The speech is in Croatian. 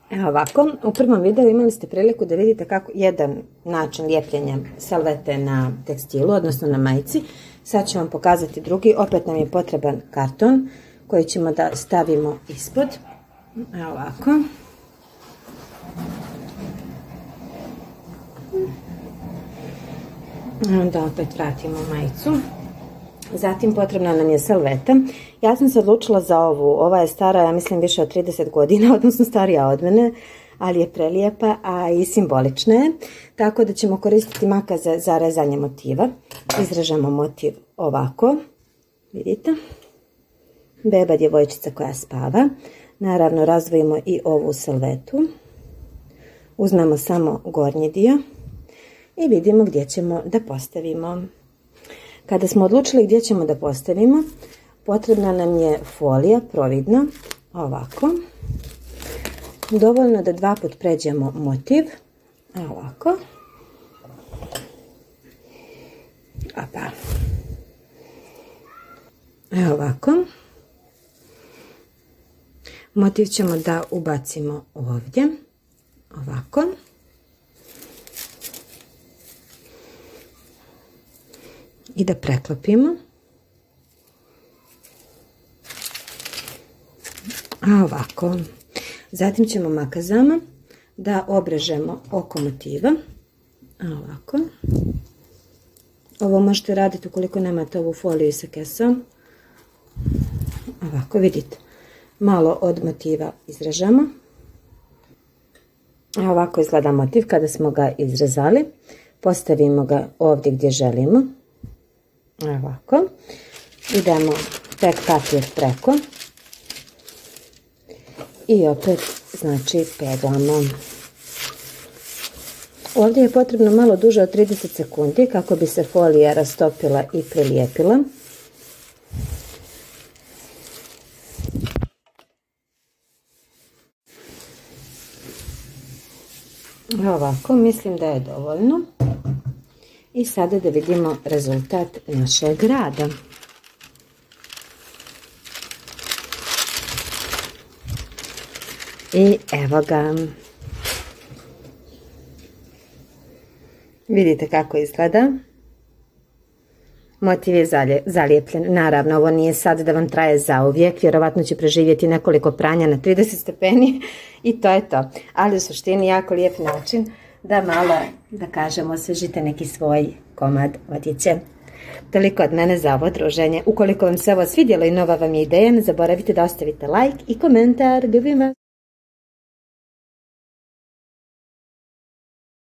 Evo ovako, u prvom videu imali ste priliku da vidite kako jedan način lijepljenja salvete na tekstilu, odnosno na majici. Sad ću vam pokazati drugi, opet nam je potreban karton koji ćemo da stavimo ispod. Evo ovako. Onda opet vratimo majicu. Zatim potrebna nam je salveta. Ja sam se odlučila za ovu. Ova je stara, ja mislim, više od 30 godina, odnosno starija od mene, ali je prelijepa, a i simbolična je. Tako da ćemo koristiti makaze za rezanje motiva. Izrežemo motiv ovako. Vidite? Beba djevojčica koja spava. Naravno razdvojimo i ovu salvetu. Uzmemo samo gornji dio i vidimo gdje ćemo da postavimo. Kada smo odlučili gdje ćemo da postavimo, potrebna nam je folija providna, ovako. Dovoljno da 2 puta pređemo motiv, ovako. Opa. Evo ovako. Motiv ćemo da ubacimo ovdje, ovako. I da preklopimo. A ovako. Zatim ćemo makazama da obrežemo oko motiva. A ovako. Ovo možete raditi ukoliko nemate ovu foliju sa kesom. Ovako, vidite. Malo od motiva izrežemo. A ovako izgleda motiv kada smo ga izrezali. Postavimo ga ovdje gdje želimo. Ovako. Idemo tek papir preko. I opet, znači, peglamo. Ovdje je potrebno malo duže od 30 sekundi kako bi se folija rastopila i prilijepila. Ovako, mislim da je dovoljno. I sada da vidimo rezultat našeg rada. I evo ga. Vidite kako izgleda. Motiv je zalijepljen. Naravno, ovo nije sad da vam traje zauvijek. Vjerovatno će preživjeti nekoliko pranja na 30 stepeni i to je to. Ali u suštini jako lijep način da malo, da kažemo, osvežite neki svoj komad odjeće. Toliko od mene za ovo druženje. Ukoliko vam se ovo svidjelo i nova vam je ideja, ne zaboravite da ostavite like i komentar. Ljubim vas!